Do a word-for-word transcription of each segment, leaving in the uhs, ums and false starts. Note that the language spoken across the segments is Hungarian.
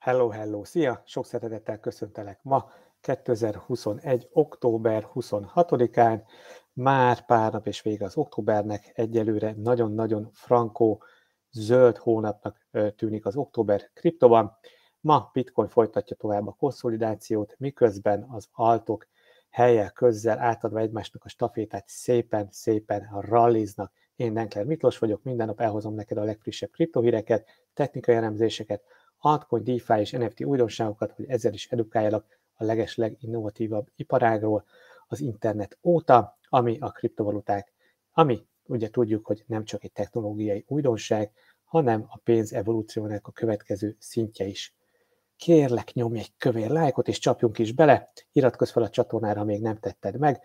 Hello, hello, szia! Sok szeretettel köszöntelek ma, kétezer-huszonegy. október huszonhatodikán, már pár nap és vége az októbernek, egyelőre nagyon-nagyon frankó, zöld hónapnak tűnik az október kriptoban. Ma Bitcoin folytatja tovább a konszolidációt, miközben az altok helyel közzel átadva egymásnak a stafétát szépen-szépen ralliznak. Én Denkler Miklós vagyok, minden nap elhozom neked a legfrissebb kriptohíreket, technikai elemzéseket, altcoin, DeFi és en ef té újdonságokat, hogy ezzel is edukáljalak a legesleg innovatívabb iparágról az internet óta, ami a kriptovaluták, ami ugye tudjuk, hogy nem csak egy technológiai újdonság, hanem a pénz evolúciónak a következő szintje is. Kérlek, nyomj egy kövér lájkot, és csapjunk is bele, iratkozz fel a csatornára, ha még nem tetted meg,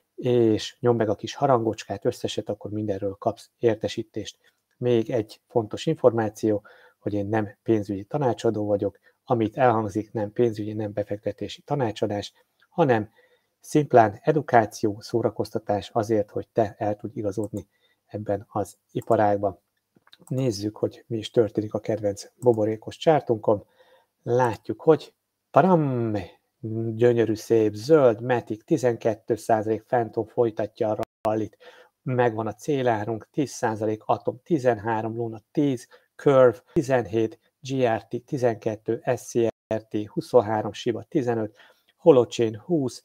és nyomd meg a kis harangocskát, összeset, akkor mindenről kapsz értesítést. Még egy fontos információ, hogy én nem pénzügyi tanácsadó vagyok, amit elhangzik, nem pénzügyi, nem befektetési tanácsadás, hanem szimplán edukáció, szórakoztatás azért, hogy te el tudj igazodni ebben az iparágban. Nézzük, hogy mi is történik a kedvenc boborékos csártunkon. Látjuk, hogy param, gyönyörű, szép, zöld, Matic tizenkét százalék Phantom folytatja a rallit, megvan a célárunk, tíz százalék Atom tizenhárom, Luna tíz, Curve tizenhét, gé er té tizenkettő, es cé er té huszonhárom, Shiba tizenöt, Holochain húsz,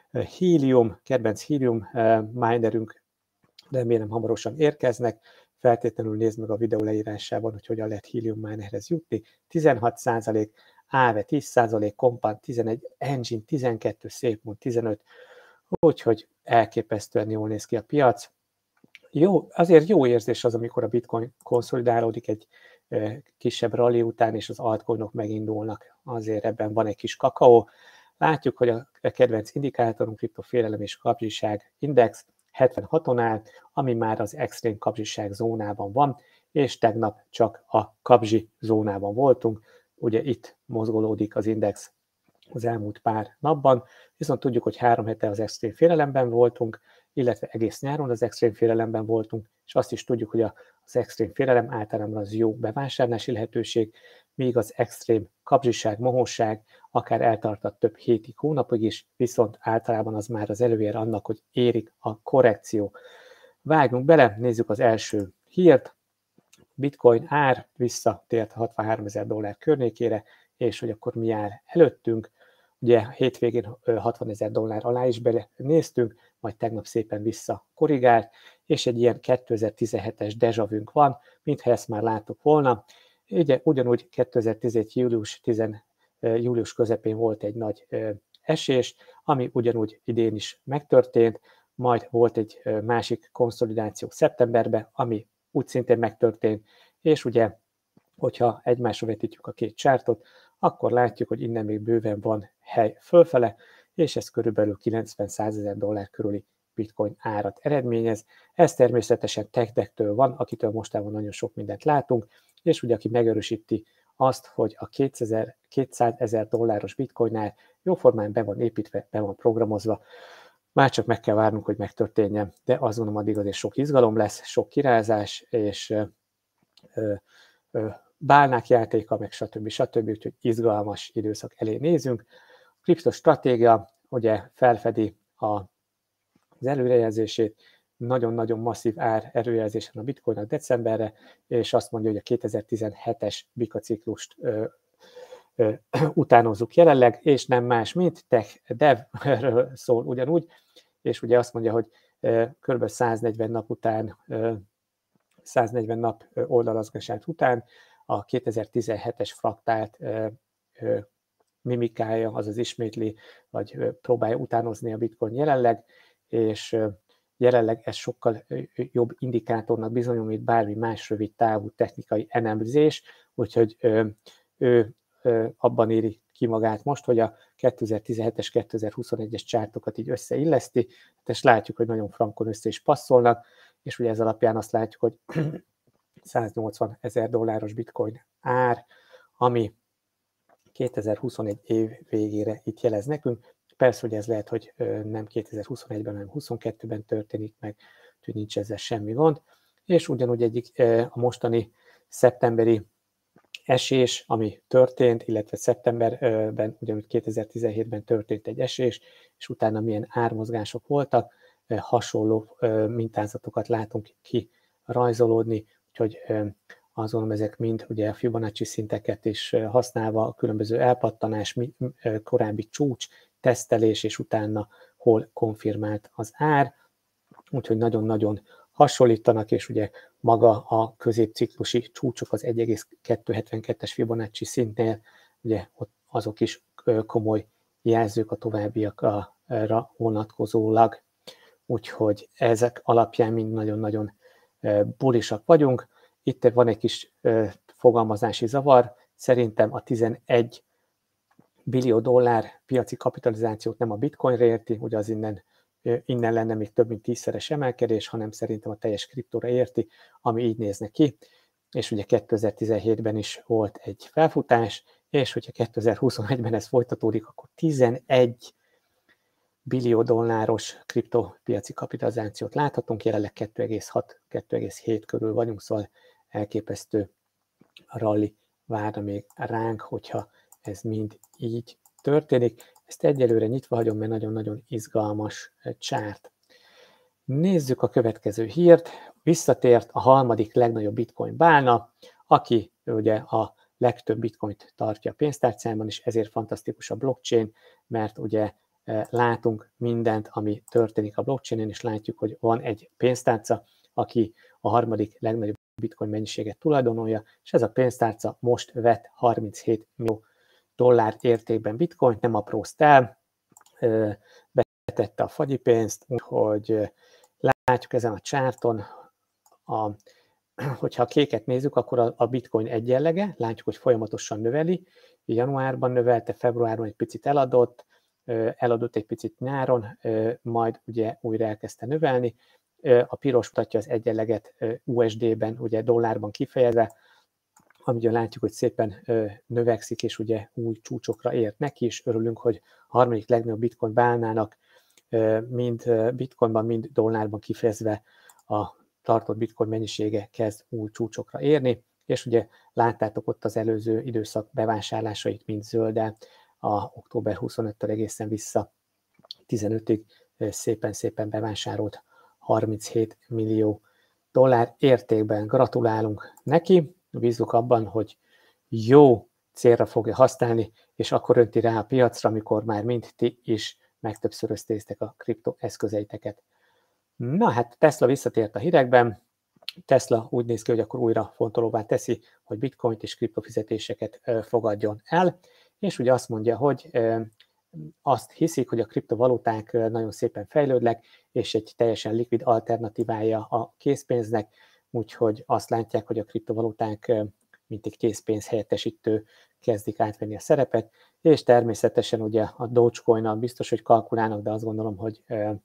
Helium, kedvenc Helium minerünk, remélem hamarosan érkeznek, feltétlenül nézd meg a videó leírásában, hogy hogyan lehet Helium minerhez jutni, tizenhat százalék, Aave tíz százalék, Compound tizenegy, Engine tizenkettő, SafeMoon tizenöt, úgyhogy elképesztően jól néz ki a piac. Jó, azért jó érzés az, amikor a Bitcoin konszolidálódik egy e, kisebb rally után, és az altcoinok megindulnak. Azért ebben van egy kis kakaó. Látjuk, hogy a kedvenc indikátorunk, kriptofélelem és kapzsiság index hetvenhaton áll, ami már az extrém kapzsiság zónában van, és tegnap csak a kapzsi zónában voltunk. Ugye itt mozgolódik az index az elmúlt pár napban, viszont tudjuk, hogy három hete az extrém félelemben voltunk, illetve egész nyáron az extrém félelemben voltunk, és azt is tudjuk, hogy az extrém félelem általában az jó bevásárlási lehetőség, míg az extrém kapzsiság, mohóság akár eltartott több hétig, hónapig is, viszont általában az már az előjel annak, hogy érik a korrekció. Vágjunk bele, nézzük az első hírt. Bitcoin ár visszatért hatvanháromezer dollár környékére, és hogy akkor mi jár előttünk. Ugye hétvégén hatvanezer dollár alá is belenéztünk, majd tegnap szépen visszakorrigált, és egy ilyen kétezer-tizenhetes dejavünk van, mintha ezt már láttuk volna. Ugye, ugyanúgy kétezer-tizenegy július, tíz, július közepén volt egy nagy esés, ami ugyanúgy idén is megtörtént, majd volt egy másik konszolidáció szeptemberben, ami úgy szintén megtörtént, és ugye, hogyha egymásra vetítjük a két csártot, akkor látjuk, hogy innen még bőven van hely fölfele, és ez körülbelül kilencven-százezer dollár körüli bitcoin árat eredményez. Ez természetesen tech-től van, akitől mostában nagyon sok mindent látunk, és ugye aki megerősíti azt, hogy a kétszázezer dolláros bitcoinnál jóformán be van építve, be van programozva, már csak meg kell várnunk, hogy megtörténjen, de azt gondolom, addig azért sok izgalom lesz, sok kirázás, és ö, ö, bálnák játéka, meg stb. stb. Úgyhogy izgalmas időszak elé nézünk. A kriptostratégia ugye felfedi a, az előrejelzését, nagyon-nagyon masszív ár előrejelzésen a bitcoinnak decemberre, és azt mondja, hogy a kétezer-tizenhetes Bika ciklust ö, ö, utánozzuk jelenleg, és nem más, mint tech devről szól ugyanúgy, és ugye azt mondja, hogy kb. száznegyven nap után, száznegyven nap oldalazgatás után a kétezer-tizenhetes fraktált mimikája, azaz ismétli, vagy próbálja utánozni a bitcoin jelenleg, és jelenleg ez sokkal jobb indikátornak bizonyul, mint bármi más rövid távú technikai elemzés, úgyhogy ő abban éri ki magát most, hogy a kétezer-tizenhetes, kétezer-huszonegyes csártokat így összeilleszti, és látjuk, hogy nagyon frankon össze is passzolnak, és ugye ez alapján azt látjuk, hogy száznyolcvan ezer dolláros bitcoin ár, ami kétezer-huszonegy év végére itt jelez nekünk. Persze, hogy ez lehet, hogy nem kétezer-huszonegyben, hanem huszonkettőben történik meg, úgyhogy nincs ezzel semmi gond. És ugyanúgy egyik a mostani szeptemberi esés, ami történt, illetve szeptemberben, ugyanúgy kétezer-tizenhétben történt egy esés, és utána milyen ármozgások voltak, hasonló mintázatokat látunk ki rajzolódni, úgyhogy azt gondolom, ezek mind ugye a Fibonacci szinteket is használva, a különböző elpattanás, korábbi csúcs, tesztelés, és utána hol konfirmált az ár, úgyhogy nagyon-nagyon hasonlítanak, és ugye maga a középciklusi csúcsok az egy egész kétszázhetvenkettes Fibonacci szintnél, ugye ott azok is komoly jelzők a továbbiakra vonatkozólag, úgyhogy ezek alapján mind nagyon-nagyon bullisak vagyunk. Itt van egy kis fogalmazási zavar, szerintem a tizenegy billió dollár piaci kapitalizációt nem a bitcoinra érti, ugye az innen, innen lenne még több mint tízszeres emelkedés, hanem szerintem a teljes kriptóra érti, ami így nézne ki, és ugye kétezer-tizenhétben is volt egy felfutás, és hogyha kétezer-huszonegyben ez folytatódik, akkor tizenegy billió dolláros kriptopiaci kapitalizációt láthatunk, jelenleg kettő egész hat - kettő egész hét körül vagyunk, szóval elképesztő ralli várna még ránk, hogyha ez mind így történik. Ezt egyelőre nyitva hagyom, mert nagyon-nagyon izgalmas csárt. Nézzük a következő hírt. Visszatért a harmadik legnagyobb bitcoin bálna, aki ugye a legtöbb bitcoint tartja a pénztárcában, és ezért fantasztikus a blockchain, mert ugye látunk mindent, ami történik a blockchainen, és látjuk, hogy van egy pénztárca, aki a harmadik legnagyobb bitcoin mennyiséget tulajdonolja, és ez a pénztárca most vett harminchét millió dollár értékben bitcoint, nem aprózt el, betette a fagyi pénzt, úgyhogy látjuk ezen a csárton, a, hogyha a kéket nézzük, akkor a bitcoin egyenlege, látjuk, hogy folyamatosan növeli, januárban növelte, februárban egy picit eladott, eladott egy picit nyáron, majd ugye újra elkezdte növelni. A piros mutatja az egyenleget u es dé-ben, ugye dollárban kifejezve, ami ugye látjuk, hogy szépen növekszik, és ugye új csúcsokra ért neki, és örülünk, hogy a harmadik legnagyobb bitcoin bálnának mind bitcoinban, mind dollárban kifejezve a tartott bitcoin mennyisége kezd új csúcsokra érni, és ugye láttátok ott az előző időszak bevásárlásait, mint zölddel, a október huszonötödikétől egészen vissza tizenötig szépen-szépen bevásárolt harminchét millió dollár értékben. Gratulálunk neki, bízunk abban, hogy jó célra fogja használni, és akkor önti rá a piacra, amikor már mind ti is megtöbbszöröztéztek a kriptoeszközeiteket. Na hát Tesla visszatért a hírekben. Tesla úgy néz ki, hogy akkor újra fontolóvá teszi, hogy bitcoint és kriptofizetéseket fogadjon el, és ugye azt mondja, hogy azt hiszik, hogy a kriptovaluták nagyon szépen fejlődnek, és egy teljesen likvid alternatívája a készpénznek, úgyhogy azt látják, hogy a kriptovaluták mint egy készpénz helyettesítő kezdik átvenni a szerepet, és természetesen ugye a Dogecoin-nal biztos, hogy kalkulálnak, de azt gondolom, hogy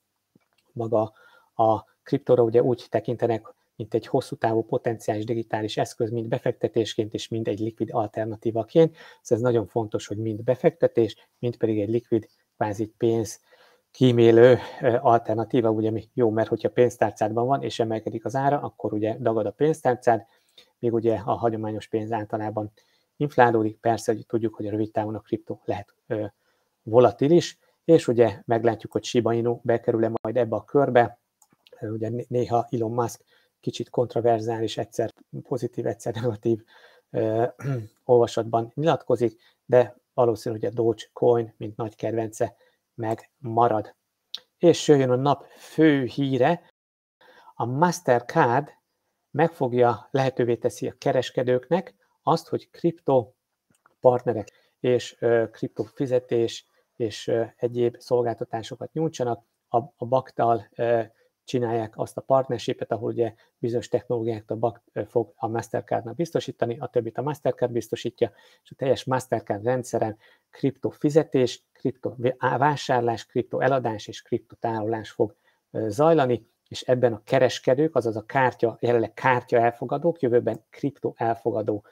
maga a kriptóra ugye úgy tekintenek, mint egy hosszú távú potenciális digitális eszköz, mind befektetésként és mind egy likvid alternatívaként. Ez nagyon fontos, hogy mind befektetés, mind pedig egy likvid, kvázi pénz kímélő alternatíva, ugye mi jó, mert hogyha pénztárcádban van és emelkedik az ára, akkor ugye dagad a pénztárcád, még ugye a hagyományos pénz általában inflálódik, persze hogy tudjuk, hogy a rövid távon a kriptó lehet volatilis, és ugye meglátjuk, hogy Shiba Inu bekerül-e majd ebbe a körbe, ugye néha Elon Musk kicsit kontroverzális, egyszer pozitív, egyszer negatív ö, olvasatban nyilatkozik, de valószínű, hogy a Dogecoin, mint nagy kedvence, megmarad. És jön a nap fő híre, a Mastercard meg fogja, lehetővé teszi a kereskedőknek azt, hogy kripto partnerek és ö, kriptofizetés és ö, egyéb szolgáltatásokat nyújtsanak. A, a baktal ö, csinálják azt a partnershipet, ahol ugye bizonyos technológiákat a bak fog a Mastercardnak biztosítani, a többit a Mastercard biztosítja, és a teljes Mastercard rendszeren kriptofizetés, kriptovásárlás, kriptoeladás és kriptotárolás fog zajlani, és ebben a kereskedők, azaz a kártya, jelenleg kártya elfogadók, jövőben kripto elfogadó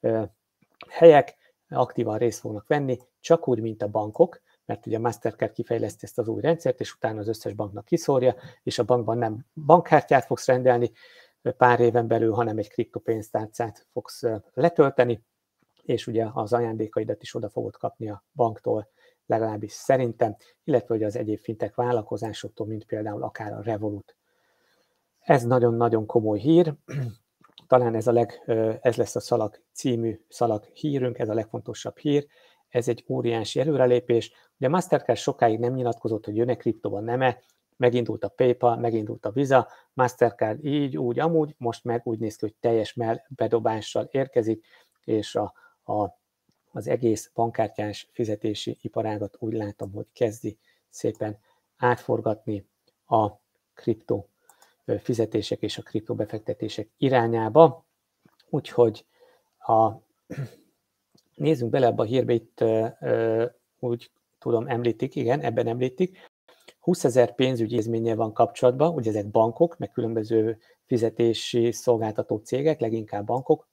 helyek aktívan részt fognak venni, csak úgy, mint a bankok, mert ugye a Mastercard kifejleszti ezt az új rendszert, és utána az összes banknak kiszórja, és a bankban nem bankkártyát fogsz rendelni pár éven belül, hanem egy kriptopénztárcát fogsz letölteni, és ugye az ajándékaidat is oda fogod kapni a banktól, legalábbis szerintem, illetve hogy az egyéb fintech vállalkozásoktól, mint például akár a Revolut. Ez nagyon-nagyon komoly hír, talán ez, a leg, ez lesz a Szalag című Szalag hírünk, ez a legfontosabb hír, ez egy óriási előrelépés. Ugye a Mastercard sokáig nem nyilatkozott, hogy jön-e kriptóban, nem-e, megindult a PayPal, megindult a Visa, Mastercard így, úgy, amúgy, most meg úgy néz ki, hogy teljes bedobással érkezik, és a, a, az egész bankkártyás fizetési iparágat úgy látom, hogy kezdi szépen átforgatni a kriptó fizetések és a kriptobefektetések irányába. Úgyhogy a, nézzünk bele ebbe a hírbe, itt úgy tudom említik, igen, ebben említik, húszezer pénzügyi intézménnyel van kapcsolatban, ugye ezek bankok, meg különböző fizetési szolgáltató cégek, leginkább bankok,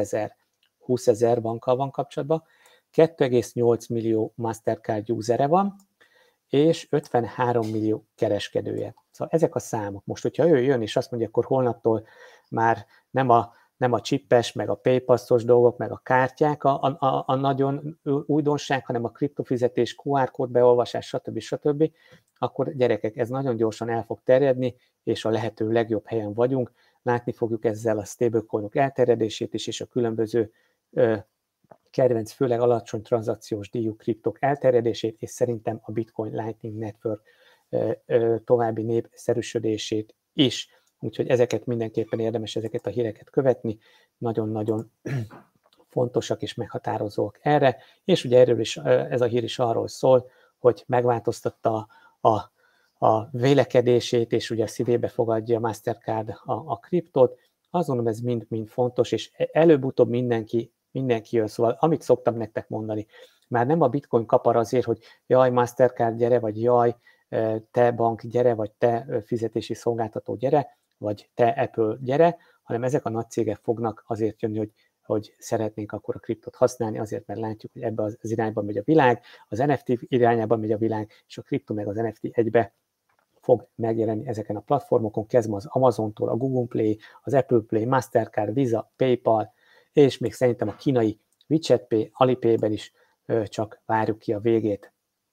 húszezer bankkal van kapcsolatban, kettő egész nyolc millió Mastercard usere van, és ötvenhárom millió kereskedője. Szóval ezek a számok. Most, hogyha ő jön, és azt mondja, akkor holnaptól már nem a, nem a csippes, meg a PayPass-os dolgok, meg a kártyák a, a, a nagyon újdonság, hanem a kriptofizetés, kú ár kód beolvasás, stb. stb., akkor gyerekek, ez nagyon gyorsan el fog terjedni, és a lehető legjobb helyen vagyunk. Látni fogjuk ezzel a stablecoinok elterjedését is, és a különböző ö, kedvenc, főleg alacsony tranzakciós díjú kriptok elterjedését, és szerintem a Bitcoin Lightning Network ö, ö, további népszerűsödését is. Úgyhogy ezeket mindenképpen érdemes, ezeket a híreket követni, nagyon-nagyon fontosak és meghatározóak erre, és ugye erről is, ez a hír is arról szól, hogy megváltoztatta a, a vélekedését, és ugye a szívébe fogadja a Mastercard a, a kriptót. Azt mondom, ez mind-mind fontos, és előbb-utóbb mindenki, mindenki jön. Szóval amit szoktam nektek mondani, már nem a Bitcoin kapar azért, hogy jaj, Mastercard gyere, vagy jaj, te bank gyere, vagy te fizetési szolgáltató gyere, vagy te Apple gyere, hanem ezek a nagy cégek fognak azért jönni, hogy, hogy szeretnénk akkor a kriptot használni, azért, mert látjuk, hogy ebbe az irányban megy a világ, az en ef té irányában megy a világ, és a kripto meg az en ef té egybe fog megjelenni ezeken a platformokon, kezdve az Amazontól, a Google Play, az Apple Play, Mastercard, Visa, PayPal, és még szerintem a kínai WeChat Pay, Alipay-ben is csak várjuk ki a végét.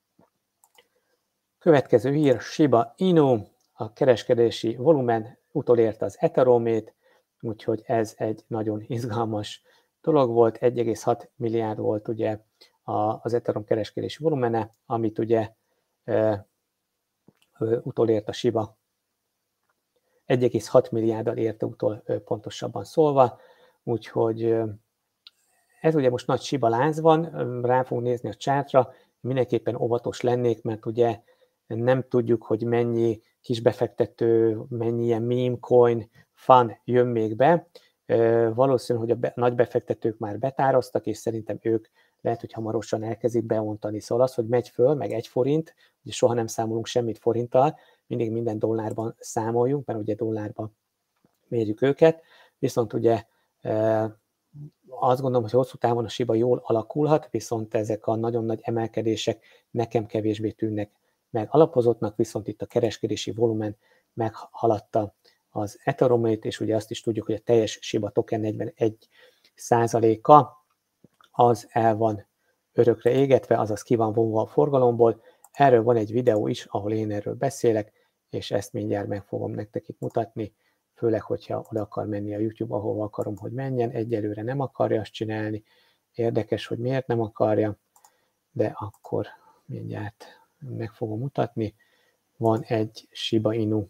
Következő hír, Shiba Inu, a kereskedési volumen utolérte az Ethereumét, úgyhogy ez egy nagyon izgalmas dolog volt, egy egész hat milliárd volt ugye az Ethereum kereskedési volumene, amit ugye e, utolért a Shiba, egy egész hat milliárddal érte utol pontosabban szólva, úgyhogy ez ugye most nagy Shiba láz van, rá fogunk nézni a chartra, mindenképpen óvatos lennék, mert ugye nem tudjuk, hogy mennyi kis befektető, mennyi ilyen meme coin fan jön még be. Valószínű, hogy a be, nagy befektetők már betáraztak, és szerintem ők lehet, hogy hamarosan elkezdik beontani. Szóval az, hogy megy föl, meg egy forint, ugye soha nem számolunk semmit forinttal, mindig minden dollárban számoljunk, mert ugye dollárban mérjük őket, viszont ugye azt gondolom, hogy hosszú távon a Shiba jól alakulhat, viszont ezek a nagyon nagy emelkedések nekem kevésbé tűnnek meg alapozottnak, viszont itt a kereskedési volumen meghaladta az Ethereumét, és ugye azt is tudjuk, hogy a teljes Shiba token negyvenegy százaléka az el van örökre égetve, azaz ki van vonva a forgalomból. Erről van egy videó is, ahol én erről beszélek, és ezt mindjárt meg fogom nektek itt mutatni, főleg, hogyha oda akar menni a YouTube, ahova akarom, hogy menjen. Egyelőre nem akarja azt csinálni. Érdekes, hogy miért nem akarja, de akkor mindjárt meg fogom mutatni. Van egy Shiba Inu.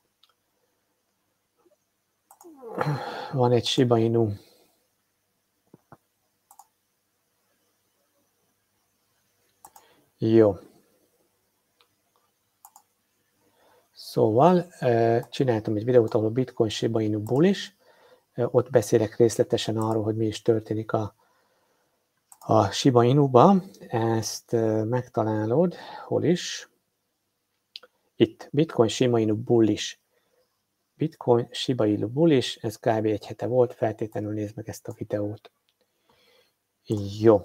Van egy Shiba Inu. Jó. Szóval csináltam egy videót, ahol a Bitcoin Shiba Inu bullish. Ott beszélek részletesen arról, hogy mi is történik a, a Shiba Inuba. Ezt megtalálod, hol is? Itt, Bitcoin Shiba Inu bullish. Bitcoin Shiba Inu bullish, ez kb. Egy hete volt, feltétlenül nézd meg ezt a videót. Jó.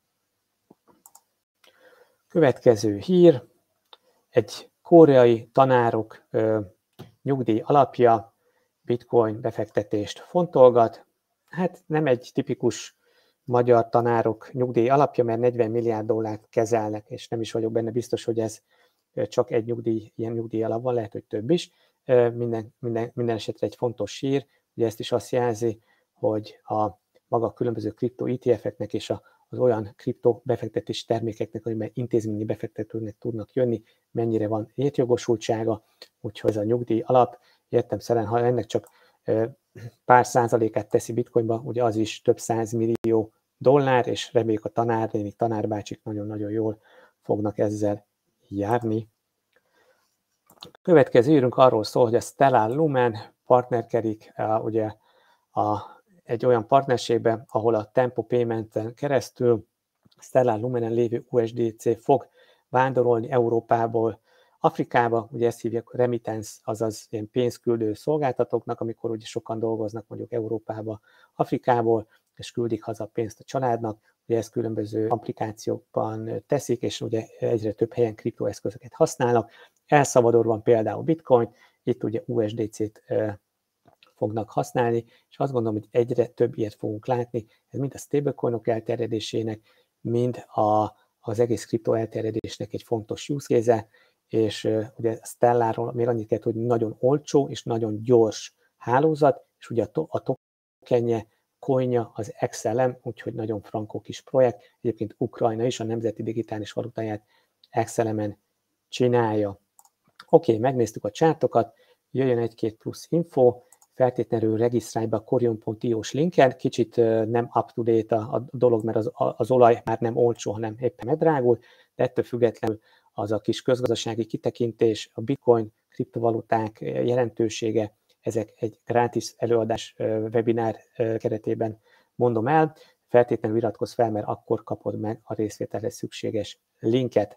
Következő hír, egy koreai tanárok ö, nyugdíj alapja Bitcoin befektetést fontolgat. Hát nem egy tipikus magyar tanárok nyugdíj alapja, mert negyven milliárd dollárt kezelnek, és nem is vagyok benne biztos, hogy ez csak egy nyugdíj, ilyen nyugdíj alap van, lehet, hogy több is. Minden, minden, minden esetre egy fontos sír, ugye ezt is azt jelzi, hogy a maga a különböző kripto é té ef-eknek és a, az olyan kripto befektetési termékeknek, amiben intézményi befektetőnek tudnak jönni, mennyire van létjogosultsága, úgyhogy ez a nyugdíj alap, értelemszerűen, ha ennek csak pár százalékát teszi bitcoinba, ugye az is több száz millió dollár, és reméljük a tanárnénik, tanárbácsik nagyon-nagyon jól fognak ezzel járni. Következő írunk arról szól, hogy a Stellar Lumen partnerkedik ugye a, egy olyan partnerségbe, ahol a Tempo Payment-en keresztül Stellar Lumenen lévő u es dé cé fog vándorolni Európából Afrikába, ugye ezt hívják remittance, azaz ilyen pénzküldő szolgáltatóknak, amikor ugye sokan dolgoznak mondjuk Európába, Afrikából, és küldik haza a pénzt a családnak, ugye ezt különböző applikációkban teszik, és ugye egyre több helyen kriptoeszközöket használnak. El Salvadorban például Bitcoin, itt ugye u es dé cét fognak használni, és azt gondolom, hogy egyre több ilyet fogunk látni, ez mind a stablecoinok elterjedésének, mind a, az egész kripto elterjedésnek egy fontos use case-e, és uh, ugye a Stellarról még annyit kell tudni, nagyon olcsó és nagyon gyors hálózat, és ugye a, to- a tokenje, coinja az iksz el em, úgyhogy nagyon frankó kis projekt. Egyébként Ukrajna is a nemzeti digitális valutáját iksz el emen csinálja. Oké, okay, megnéztük a csártokat, jöjjön egy-két plusz info, feltétlenül regisztrálj be a Corium pont i o-s linken, kicsit uh, nem up-to-date a, a dolog, mert az, a, az olaj már nem olcsó, hanem éppen megdrágult, de ettől függetlenül az a kis közgazdasági kitekintés, a bitcoin, kriptovaluták jelentősége, ezek egy gratis előadás webinár keretében mondom el. Feltétlenül iratkozz fel, mert akkor kapod meg a részvételre szükséges linket.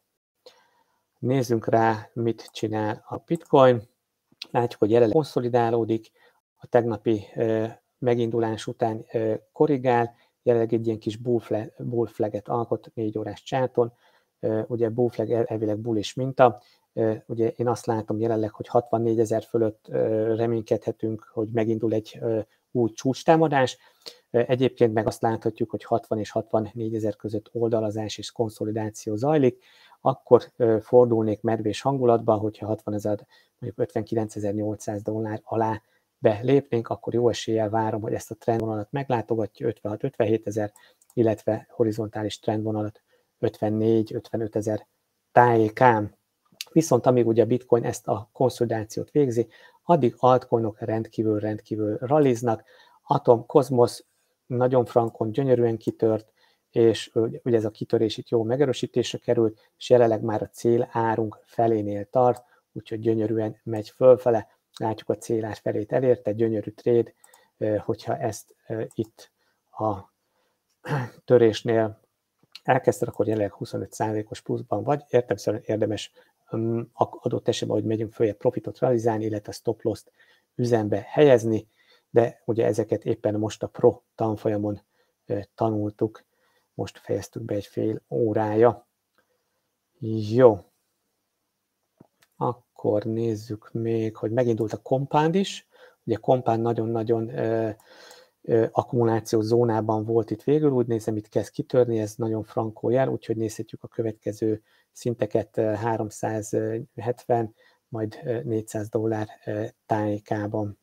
Nézzünk rá, mit csinál a bitcoin. Látjuk, hogy jelenleg konszolidálódik, a tegnapi megindulás után korrigál, jelenleg egy ilyen kis bull flaget alkot négy órás csárton. Ugye bull flag elvileg bullish minta, ugye én azt látom jelenleg, hogy hatvannégyezer fölött reménykedhetünk, hogy megindul egy új csúcstámadás. Egyébként meg azt láthatjuk, hogy hatvan és hatvannégyezer között oldalazás és konszolidáció zajlik, akkor fordulnék medvés hangulatba, hogyha hatvanezer, mondjuk ötvenkilencezer-nyolcszáz dollár alá belépnénk, akkor jó eséllyel várom, hogy ezt a trendvonalat meglátogatja ötvenhat-ötvenhét ezer, illetve horizontális trendvonalat ötvennégy-ötvenöt ezer tájékán. Viszont amíg ugye a Bitcoin ezt a konszolidációt végzi, addig altcoinok rendkívül-rendkívül ralliznak. Atom, Cosmos nagyon frankon, gyönyörűen kitört, és ugye ez a kitörés itt jó megerősítésre került, és jelenleg már a célárunk felénél tart, úgyhogy gyönyörűen megy fölfele. Látjuk a célár felét elérte, gyönyörű trade, hogyha ezt itt a törésnél elkezdted, akkor jelenleg huszonöt százalékos pluszban vagy, értelemszerűen érdemes adott esetben, hogy megyünk följebb profitot realizálni, illetve a stop loss-t üzembe helyezni, de ugye ezeket éppen most a Pro tanfolyamon tanultuk, most fejeztük be egy fél órája. Jó, akkor nézzük még, hogy megindult a Compound is, ugye Compound nagyon-nagyon akkumulációs zónában volt itt végül, úgy nézem, itt kezd kitörni, ez nagyon frankó jel, úgyhogy nézhetjük a következő szinteket háromszázhetven, majd négyszáz dollár tájékában.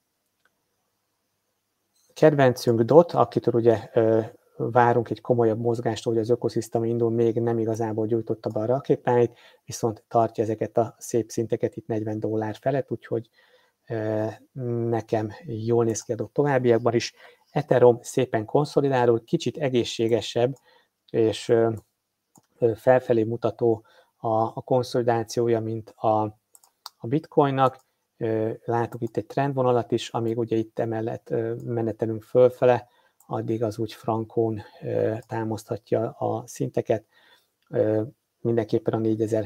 Kedvencünk dot, akitől ugye várunk egy komolyabb mozgást, hogy az ökoszisztéma indul, még nem igazából gyújtotta be a rakétáit, viszont tartja ezeket a szép szinteket itt negyven dollár felett, úgyhogy nekem jól néz ki a dot továbbiakban is. Ethereum szépen konszolidálul, kicsit egészségesebb és felfelé mutató a, a konszolidációja, mint a, a Bitcoinnak. Látok itt egy trendvonalat is, amíg ugye itt emellett menetelünk fölfele, addig az úgy frankón támaszthatja a szinteket. Mindenképpen a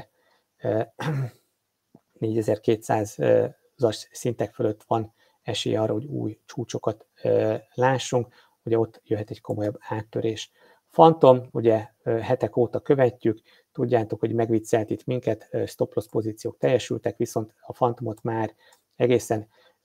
négyezer-kétszázas szintek fölött van esély arra, hogy új csúcsokat lássunk, ugye ott jöhet egy komolyabb áttörés. Phantom, ugye hetek óta követjük, tudjátok, hogy megviccelt itt minket, stop loss pozíciók teljesültek, viszont a Phantomot már egészen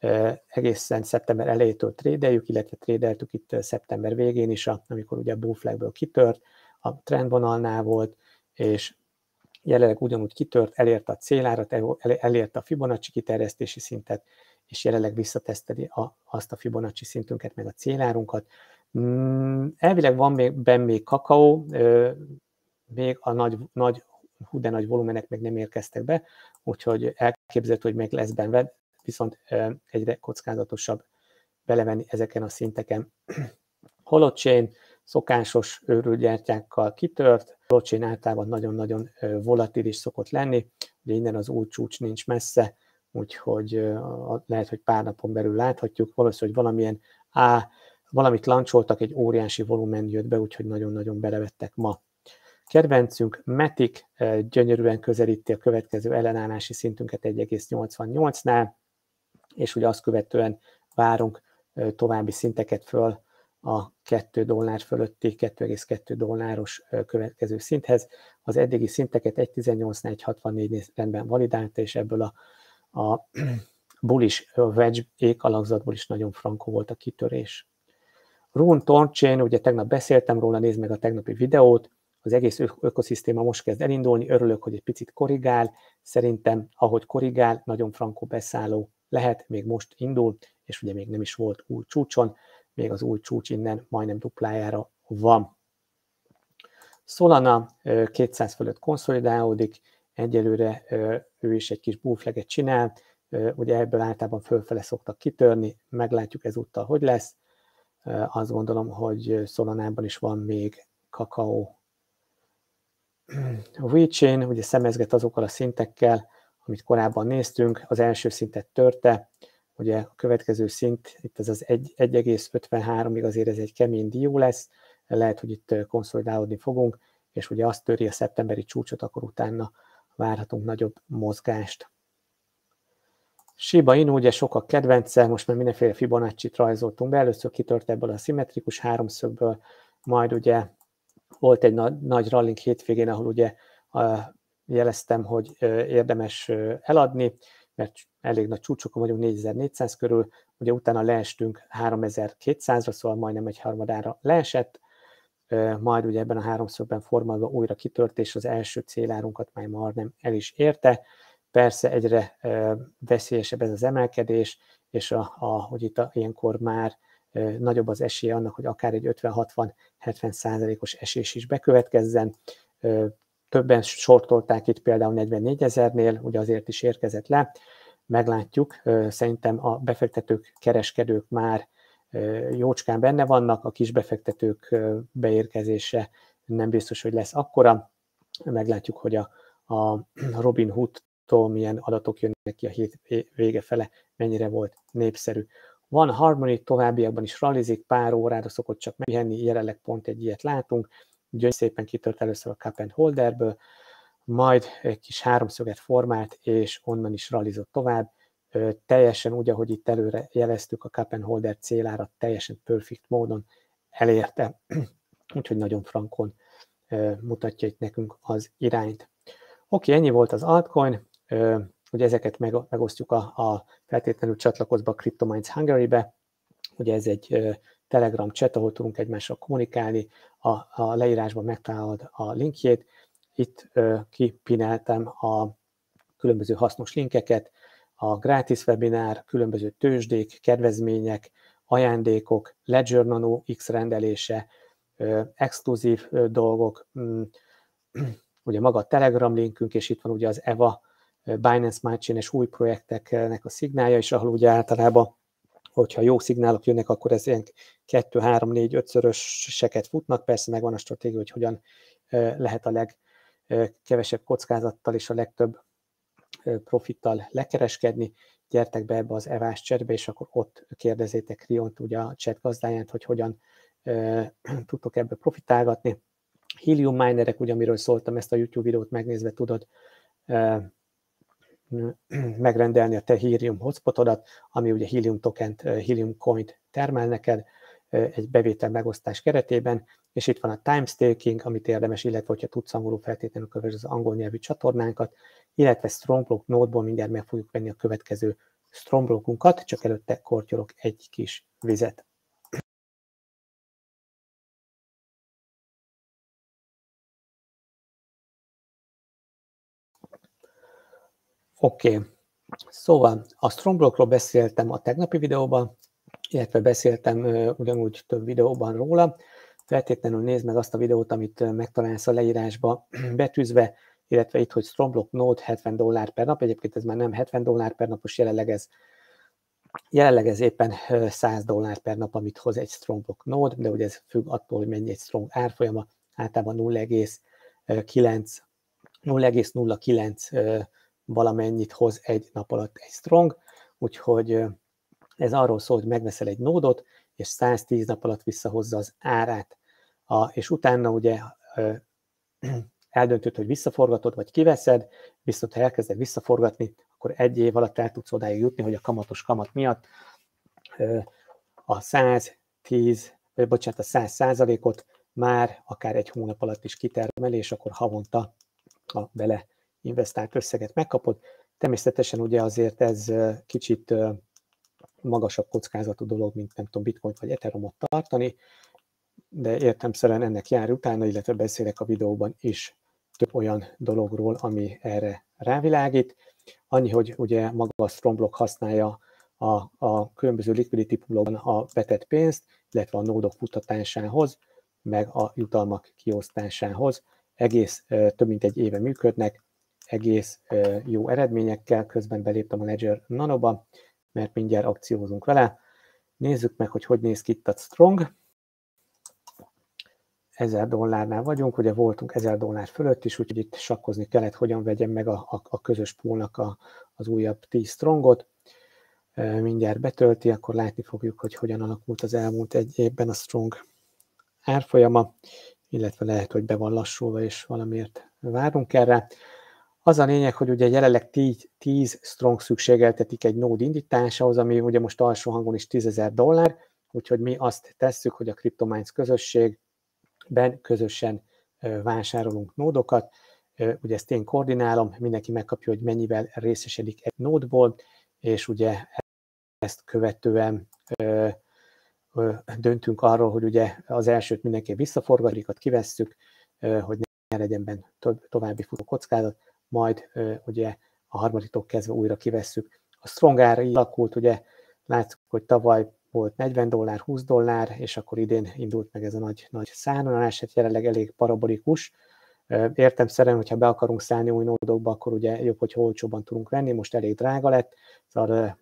egészen szeptember elejétől trédeljük, illetve trédeltük itt szeptember végén is, amikor ugye a bull flagből kitört, a trendvonalnál volt, és jelenleg ugyanúgy kitört, elérte a célárat, elérte a Fibonacci kiterjesztési szintet, és jelenleg visszateszteli a, azt a Fibonacci szintünket, meg a célárunkat. Mm, elvileg van még, benn még kakaó, még a nagy, nagy, hú de nagy volumenek még nem érkeztek be, úgyhogy elképzelhető, hogy még lesz benne, viszont egyre kockázatosabb belevenni ezeken a szinteken. Holochain szokásos őrültgyártyákkal kitört, Holochain általában nagyon-nagyon volatilis szokott lenni, ugye innen az új csúcs nincs messze, úgyhogy lehet, hogy pár napon belül láthatjuk, valószínűleg valamilyen á, valamit lancsoltak, egy óriási volumen jött be, úgyhogy nagyon-nagyon belevettek ma. Kedvencünk Matic gyönyörűen közelíti a következő ellenállási szintünket egy egész nyolcvannyolcnál, és ugye azt követően várunk további szinteket föl a két dollár fölötti kettő egész kettő dolláros következő szinthez. Az eddigi szinteket egy tizennyolcnál egy hatvannégy rendben validálta, és ebből a, a bullish wedge ékalakzatból is nagyon frankó volt a kitörés. Rune Thornchain, ugye tegnap beszéltem róla, nézd meg a tegnapi videót, az egész ökoszisztéma most kezd elindulni, örülök, hogy egy picit korrigál, szerintem ahogy korrigál, nagyon frankó beszálló lehet, még most indul, és ugye még nem is volt új csúcson, még az új csúcs innen majdnem duplájára van. Solana kétszáz fölött konszolidálódik, egyelőre ő is egy kis bullflaget csinál, ugye ebből általában fölfele szoktak kitörni, meglátjuk ezúttal, hogy lesz. Azt gondolom, hogy Solanában is van még kakaó. A WeChain ugye szemezget azokkal a szintekkel, amit korábban néztünk, az első szintet törte, ugye a következő szint, itt ez az egy egész ötvenháromig azért ez egy kemény dió lesz, lehet, hogy itt konszolidálódni fogunk, és ugye azt töri a szeptemberi csúcsot, akkor utána várhatunk nagyobb mozgást. Shiba Inu ugye sokak kedvence, most már mindenféle Fibonacci-t rajzoltunk be, először kitört ebből a szimmetrikus háromszögből, majd ugye volt egy nagy, nagy rallink hétvégén, ahol ugye uh, jeleztem, hogy uh, érdemes uh, eladni, mert elég nagy csúcsokon vagyunk, négyezer-négyszáz körül, ugye utána leestünk háromezer-kétszázra, szóval majdnem egy harmadára leesett, uh, majd ugye ebben a háromszögben formálva újra kitört, és az első célárunkat már majdnem el is érte. Persze egyre uh, veszélyesebb ez az emelkedés, és a, a, hogy itt a, ilyenkor már uh, nagyobb az esély annak, hogy akár egy ötven-hatvan-hetven százalékos esés is bekövetkezzen. Uh, többen sortolták itt például negyvennégyezernél, ugye azért is érkezett le. Meglátjuk, uh, szerintem a befektetők, kereskedők már uh, jócskán benne vannak, a kis befektetők uh, beérkezése nem biztos, hogy lesz akkora. Meglátjuk, hogy a, a Robinhood milyen adatok jönnek ki a hét vége fele, mennyire volt népszerű. Van Harmony, továbbiakban is rallizik, pár órára szokott csak megpihenni, jelenleg pont egy ilyet látunk, gyönyörű szépen kitört először a Cup and Holderből, majd egy kis háromszöget formált, és onnan is rallizott tovább, teljesen úgy, ahogy itt előre jeleztük, a Cup and Holder célára teljesen perfect módon elérte, úgyhogy nagyon frankon mutatja itt nekünk az irányt. Oké, ennyi volt az altcoin, ugye ezeket megosztjuk a, a feltétlenül csatlakozva a CryptoMinds Hungary-be, ugye ez egy Telegram chat, ahol tudunk egymással kommunikálni, a, a leírásban megtalálod a linkjét, itt kipineltem a különböző hasznos linkeket, a gratis webinár, különböző tőzsdék, kedvezmények, ajándékok, Ledger Nano X rendelése, exkluzív dolgok, ugye maga a Telegram linkünk, és itt van ugye az EVA, Binance Smart Chain-es új projekteknek a szignálja, és ahol ugye általában, hogyha jó szignálok jönnek, akkor ez ilyen kettő, három, négy, ötszöröseket futnak, persze megvan a stratégia, hogy hogyan lehet a legkevesebb kockázattal és a legtöbb profittal lekereskedni. Gyertek be ebbe az evás chatbe, és akkor ott kérdezzétek Riont, ugye a chat gazdáját, hogy hogyan tudtok ebből profitálgatni. Helium minerek, ugye amiről szóltam, ezt a YouTube videót megnézve tudod megrendelni a te Helium hotspotodat, ami ugye Helium tokent, Helium coint termel neked egy bevétel megosztás keretében, és itt van a time staking, amit érdemes, illetve hogyha tudsz angolul, feltétlenül kövesd az angol nyelvű csatornánkat, illetve Stronghold Node-ból mindjárt meg fogjuk venni a következő Strongblockunkat, csak előtte kortyolok egy kis vizet. Oké, okay. Szóval a Strongblockról beszéltem a tegnapi videóban, illetve beszéltem uh, ugyanúgy több videóban róla. Feltétlenül nézd meg azt a videót, amit megtalálsz a leírásba betűzve, illetve itt, hogy Strongblock Node hetven dollár per nap, egyébként ez már nem hetven dollár per napos, jelenleg ez, jelenleg ez éppen száz dollár per nap, amit hoz egy Strongblock Node, de ugye ez függ attól, hogy mennyi egy Strong árfolyama, általában nulla egész nulla kilenc valamennyit hoz egy nap alatt egy Strong, úgyhogy ez arról szól, hogy megveszel egy nódot, és száztíz nap alatt visszahozza az árát, a, és utána ugye eldöntöd, hogy visszaforgatod, vagy kiveszed, viszont ha elkezded visszaforgatni, akkor egy év alatt el tudsz odáig jutni, hogy a kamatos kamat miatt a száztíz, vagy bocsánat, a száz százalékot már akár egy hónap alatt is kitermel, és akkor havonta a vele investált összeget megkapod. Természetesen ugye azért ez kicsit magasabb kockázatú dolog, mint nem tudom, Bitcoin vagy Ethereumot tartani, de értelemszerűen ennek jár utána, illetve beszélek a videóban is több olyan dologról, ami erre rávilágít. Annyi, hogy ugye maga a Strongblock használja a, a különböző liquidity poolokban a vetett pénzt, illetve a nódok futtatásához, meg a jutalmak kiosztásához. Egész több mint egy éve működnek, egész jó eredményekkel. Közben beléptem a Ledger Nanoba, mert mindjárt akciózunk vele. Nézzük meg, hogy hogy néz ki itt a Strong. ezer dollárnál vagyunk, ugye voltunk ezer dollár fölött is, úgyhogy itt sakkozni kellett, hogyan vegyem meg a, a, a közös poolnak a, az újabb tíz Strongot. Mindjárt betölti, akkor látni fogjuk, hogy hogyan alakult az elmúlt egy évben a Strong árfolyama, illetve lehet, hogy be van lassulva, és valamiért várunk erre. Az a lényeg, hogy ugye jelenleg tíz Strong szükségeltetik egy nód indításához, ami ugye most alsó hangon is tízezer dollár, úgyhogy mi azt tesszük, hogy a CryptoMinds közösségben közösen vásárolunk nódokat. Ugye ezt én koordinálom, mindenki megkapja, hogy mennyivel részesedik egy nódból, és ugye ezt követően döntünk arról, hogy ugye az elsőt mindenki visszaforgatjuk, kivesszük, hogy ne legyen benne további futó kockázat, majd ugye a harmadiktól kezdve újra kivesszük. A Strong ár alakult, ugye látjuk, hogy tavaly volt negyven dollár, húsz dollár, és akkor idén indult meg ez a nagy, nagy szárnyalás, hát jelenleg elég parabolikus. Értelemszerűen, hogyha be akarunk szállni új nódokba, akkor ugye jobb, hogy olcsóban tudunk venni, most elég drága lett, szóval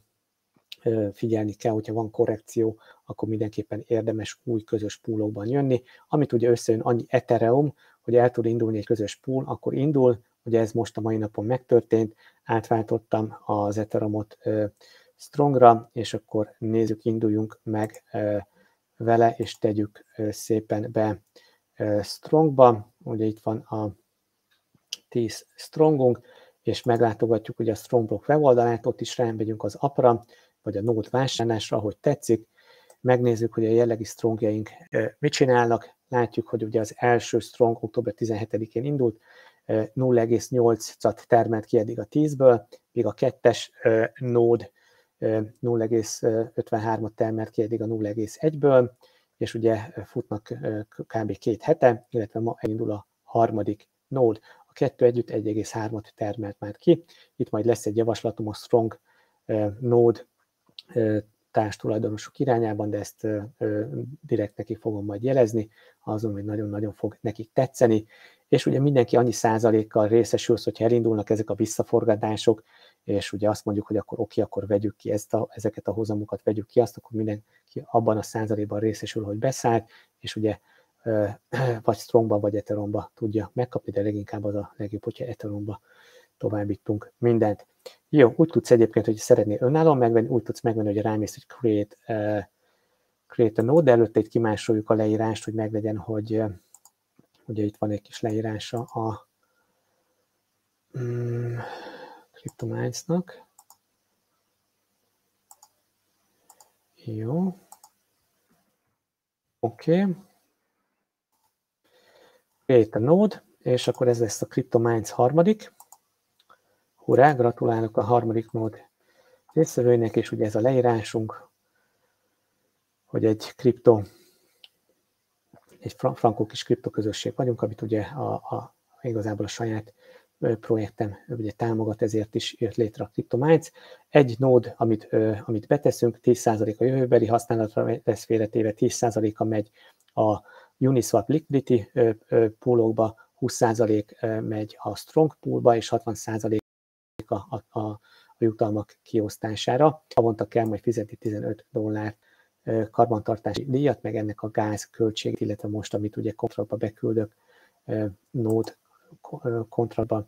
figyelni kell, hogyha van korrekció, akkor mindenképpen érdemes új közös poolokban jönni. Amit ugye összejön annyi Ethereum, hogy el tud indulni egy közös pool, akkor indul, ugye ez most a mai napon megtörtént, átváltottam az Ethereumot Strongra, és akkor nézzük, induljunk meg vele, és tegyük szépen be Strongba. Ugye itt van a tíz Strongunk, és meglátogatjuk ugye a Strongblock weboldalát, ott is rámegyünk az appra, vagy a nód vásárlásra, ahogy tetszik. Megnézzük, hogy a jellegi Strongjaink mit csinálnak. Látjuk, hogy ugye az első Strong október tizenhetedikén indult, nulla egész nyolcat termelt ki eddig a tízből, míg a kettes nód nulla egész ötvenhármat termelt ki eddig a nulla egész egyből, és ugye futnak kb. Két hete, illetve ma elindul a harmadik nód. A kettő együtt egy egész hármat termelt már ki. Itt majd lesz egy javaslatom a Strong nód társtulajdonosok irányában, de ezt direkt neki fogom majd jelezni, azon, hogy nagyon-nagyon fog nekik tetszeni. És ugye mindenki annyi százalékkal részesül, hogyha elindulnak ezek a visszaforgatások, és ugye azt mondjuk, hogy akkor oké, akkor vegyük ki ezt a, ezeket a hozamokat, vegyük ki azt, akkor mindenki abban a százalékban részesül, hogy beszállt, és ugye vagy Strongba, vagy Ethereumba tudja megkapni, de leginkább az a legjobb, hogyha Ethereumba továbbítunk mindent. Jó, úgy tudsz egyébként, hogy szeretnél önállóan megvenni, úgy tudsz megvenni, hogy rámész, hogy create, uh, create a node, de előtte itt kimásoljuk a leírást, hogy meglegyen, hogy uh, ugye itt van egy kis leírása a um, CryptoMinds-nak. Jó. Oké. Okay. Create a node, és akkor ez lesz a CryptoMinds harmadik. Hurrá, gratulálok a harmadik nód résztvevőinek, és ugye ez a leírásunk, hogy egy kripto, egy frankó kis kriptoközösség vagyunk, amit ugye a, a, igazából a saját projektem ugye támogat, ezért is jött létre a CryptoMinds. Egy nód, amit, amit beteszünk, tíz százalék a jövőbeli használatra lesz félretéve, tíz százaléka megy a Uniswap Liquidity poolokba, húsz százalék megy a Strong poolba, és hatvan százalék a, a, a, a jutalmak kiosztására. Havonta kell majd fizetni tizenöt dollár karbantartási díjat, meg ennek a gáz költségét, illetve most, amit ugye kontraktba beküldök, nód kontraktba,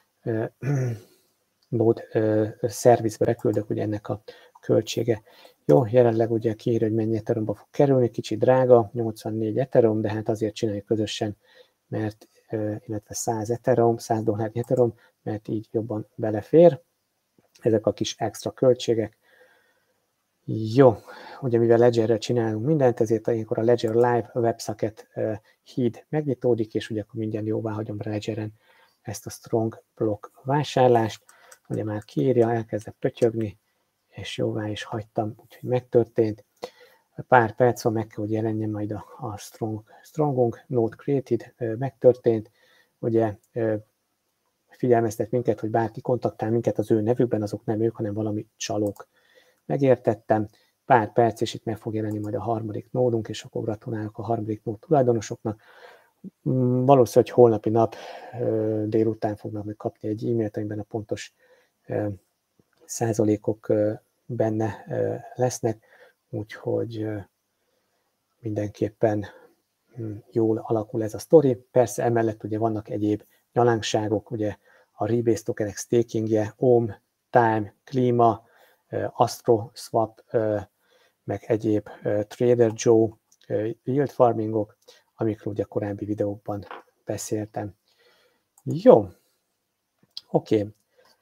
nód szervizbe beküldök, ugye ennek a költsége. Jó, jelenleg ugye kiír, hogy mennyi Ethereumba fog kerülni, kicsit drága, nyolcvannégy Ethereum, de hát azért csináljuk közösen, mert, illetve száz Ethereum, száz dollár Ethereum, mert így jobban belefér. Ezek a kis extra költségek. Jó, ugye mivel Ledgerrel csinálunk mindent, ezért ilyenkor a Ledger Live WebSocket híd megnyitódik, és ugye akkor mindjárt jóvá hagyom Ledgeren ezt a Strong block vásárlást. Ugye már kiírja, elkezdett pötyögni, és jóvá is hagytam, úgyhogy megtörtént. Pár perc van, meg kell, hogy jelenjen majd a, a Strong, Strongunk, Node Created, megtörtént. Ugye figyelmeztet minket, hogy bárki kontaktál minket az ő nevükben, azok nem ők, hanem valami csalók. Megértettem, pár perc, és itt meg fog jelenni majd a harmadik nódunk, és akkor gratulálok a harmadik nód tulajdonosoknak. Valószínűleg, hogy holnapi nap délután fognak meg kapni egy e-mailt, amiben a pontos százalékok benne lesznek, úgyhogy mindenképpen jól alakul ez a sztori. Persze emellett ugye vannak egyéb nyalánkságok, ugye a Rebase tokenek stakingje, Ohm, Time, Klíma, AstroSwap, meg egyéb Trader Joe yield farmingok, amikről ugye korábbi videókban beszéltem. Jó, oké. Okay.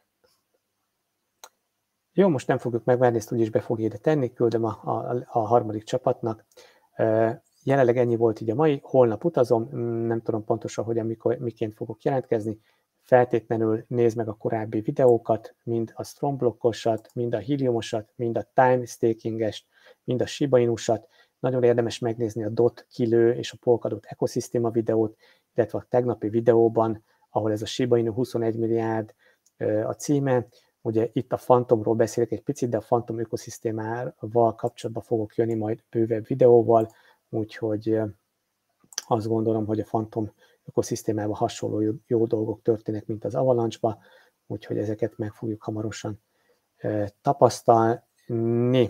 Jó, most nem fogjuk megvárni, ezt úgyis be fog ide tenni, küldöm a, a, a harmadik csapatnak. Jelenleg ennyi volt így a mai, holnap utazom, nem tudom pontosan, hogy amikor, miként fogok jelentkezni. Feltétlenül nézd meg a korábbi videókat, mind a Strong blokkosat, mind a Heliumosat, mind a Time stakinges, mind a Shiba Inusat. Nagyon érdemes megnézni a dot kilő és a Polkadot ekoszisztéma videót, illetve a tegnapi videóban, ahol ez a Shiba Inu huszonegy milliárd a címe. Ugye itt a Phantomról beszélek egy picit, de a Phantom ökoszisztémával kapcsolatban fogok jönni majd bővebb videóval, úgyhogy azt gondolom, hogy a Phantom ökoszisztémában hasonló jó, jó dolgok történnek, mint az Avalanche-ba, úgyhogy ezeket meg fogjuk hamarosan e, tapasztalni.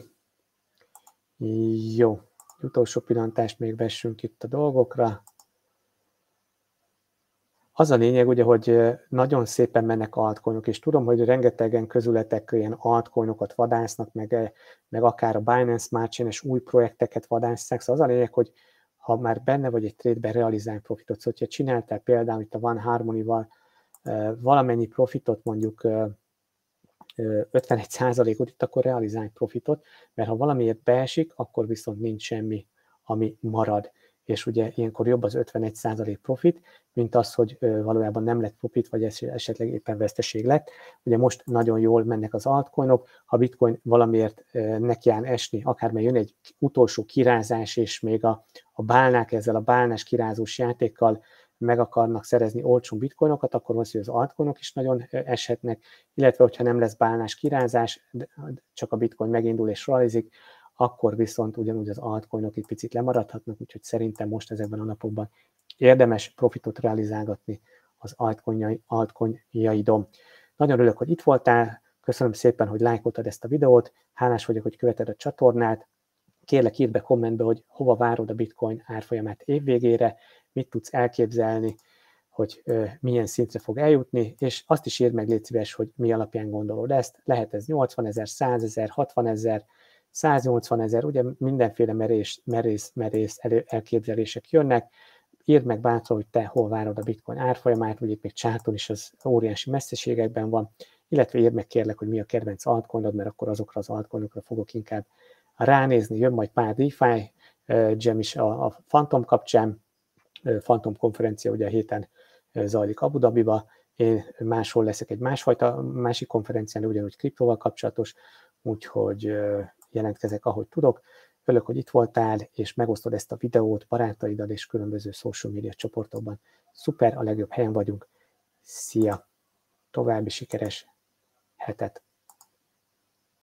Jó, utolsó pillantást még vessünk itt a dolgokra. Az a lényeg, ugye, hogy nagyon szépen mennek altcoinok, és tudom, hogy rengetegen közületek ilyen altcoinokat vadásznak, meg, meg akár a Binance Smart Chain-es új projekteket vadásznak, szóval az a lényeg, hogy ha már benne vagy egy trade-ben, realizálj profitot. Szóval, hogyha csináltál például itt a One Harmony-val valamennyi profitot, mondjuk ötvenegy százalékot, itt akkor realizálj profitot, mert ha valamiért beesik, akkor viszont nincs semmi, ami marad. És ugye ilyenkor jobb az ötvenegy százalék profit, mint az, hogy valójában nem lett profit, vagy esetleg éppen veszteség lett. Ugye most nagyon jól mennek az altcoinok, ha bitcoin valamiért nekiáll esni, akár mert jön egy utolsó kirázás, és még a, a bálnák ezzel a bálnás kirázós játékkal meg akarnak szerezni olcsó bitcoinokat, akkor az, hogy az altcoinok is nagyon eshetnek, illetve hogyha nem lesz bálnás kirázás, csak a bitcoin megindul és realizik, akkor viszont ugyanúgy az altcoinok egy picit lemaradhatnak, úgyhogy szerintem most ezekben a napokban érdemes profitot realizálgatni az altcoinjai, altcoinjaidon. Nagyon örülök, hogy itt voltál, köszönöm szépen, hogy lájkoltad ezt a videót, hálás vagyok, hogy követed a csatornát, kérlek írd be kommentbe, hogy hova várod a bitcoin árfolyamát évvégére, mit tudsz elképzelni, hogy ö, milyen szintre fog eljutni, és azt is írd meg, légy szíves, hogy mi alapján gondolod ezt, lehet ez nyolcvanezer, százezer, hatvanezer, száznyolcvanezer, ugye mindenféle merész, merész, merész elképzelések jönnek. Írd meg bátran, hogy te hol várod a bitcoin árfolyamát, vagy itt még charton is az óriási messzeségekben van, illetve írd meg kérlek, hogy mi a kedvenc altcoinod, mert akkor azokra az altcoinokra fogok inkább ránézni. Jön majd pár DeFi Jam is a, a Phantom kapcsán, Phantom konferencia ugye a héten zajlik Abu Dhabiba, én máshol leszek egy másfajta, másik konferencián, ugyanúgy kriptóval kapcsolatos, úgyhogy jelentkezek, ahogy tudok. Örülök, hogy itt voltál, és megosztod ezt a videót barátaiddal és különböző social media csoportokban. Szuper, a legjobb helyen vagyunk. Szia! További sikeres hetet!